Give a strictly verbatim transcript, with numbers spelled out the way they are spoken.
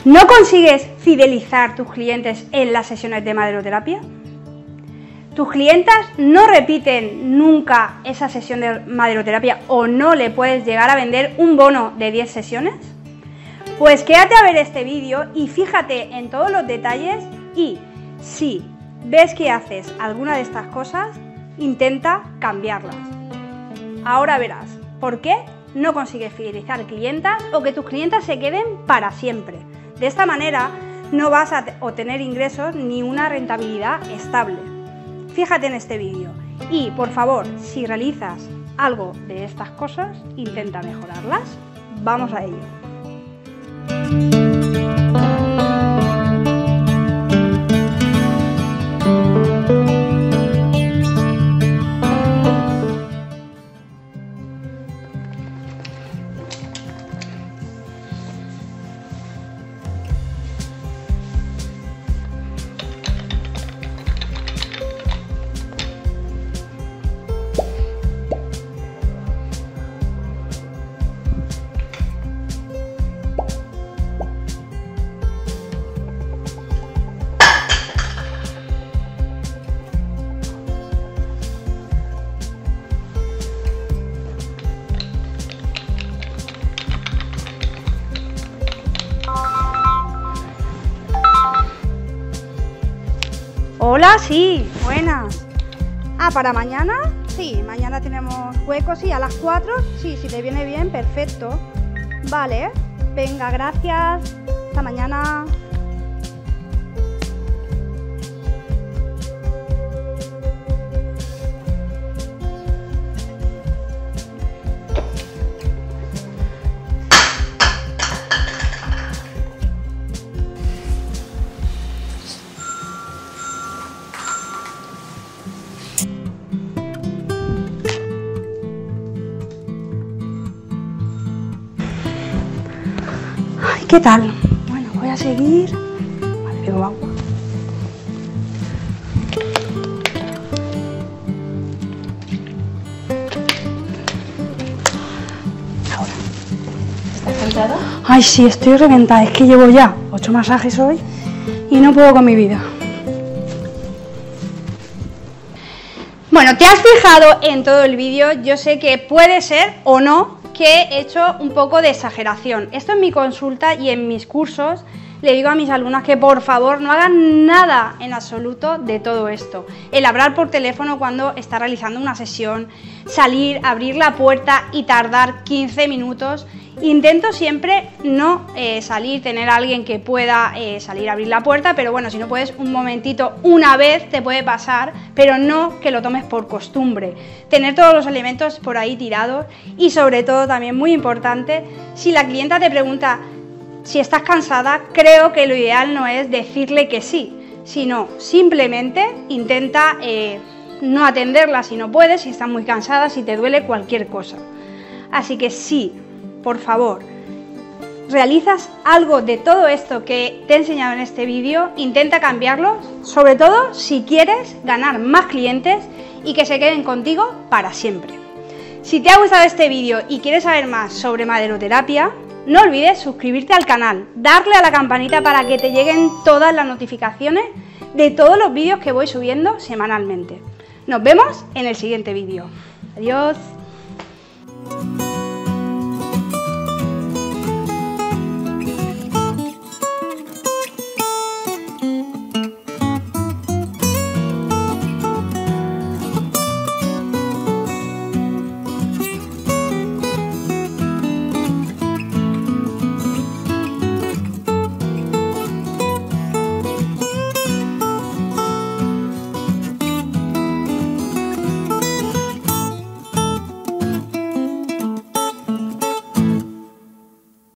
¿No consigues fidelizar tus clientes en las sesiones de maderoterapia? ¿Tus clientas no repiten nunca esa sesión de maderoterapia o no le puedes llegar a vender un bono de diez sesiones? Pues quédate a ver este vídeo y fíjate en todos los detalles y si ves que haces alguna de estas cosas, intenta cambiarlas. Ahora verás por qué no consigues fidelizar clientas o que tus clientas se queden para siempre. De esta manera no vas a obtener ingresos ni una rentabilidad estable. Fíjate en este vídeo y, por favor, si realizas algo de estas cosas, intenta mejorarlas. Vamos a ello. Hola, sí, buenas. Ah, ¿para mañana? Sí, mañana tenemos huecos, sí, a las cuatro. Sí, si te viene bien, perfecto. Vale, venga, gracias. Hasta mañana. ¿Qué tal? Bueno, voy a seguir. Vale, bebo agua. Ahora. ¿Estás cansada? Ay, sí, estoy reventada. Es que llevo ya ocho masajes hoy y no puedo con mi vida. Bueno, ¿te has fijado en todo el vídeo? Yo sé que puede ser o no que he hecho un poco de exageración. Esto en mi consulta y en mis cursos le digo a mis alumnas que por favor no hagan nada en absoluto de todo esto. El hablar por teléfono cuando está realizando una sesión, salir, abrir la puerta y tardar quince minutos. Intento siempre no eh, salir, tener a alguien que pueda eh, salir a abrir la puerta, pero bueno, si no puedes un momentito, una vez te puede pasar, pero no que lo tomes por costumbre. Tener todos los elementos por ahí tirados y sobre todo también muy importante, si la clienta te pregunta si estás cansada, creo que lo ideal no es decirle que sí, sino simplemente intenta eh, no atenderla si no puedes, si estás muy cansada, si te duele cualquier cosa. Así que sí, por favor, realizas algo de todo esto que te he enseñado en este vídeo, intenta cambiarlo, sobre todo si quieres ganar más clientes y que se queden contigo para siempre. Si te ha gustado este vídeo y quieres saber más sobre maderoterapia, no olvides suscribirte al canal, darle a la campanita para que te lleguen todas las notificaciones de todos los vídeos que voy subiendo semanalmente. Nos vemos en el siguiente vídeo. Adiós.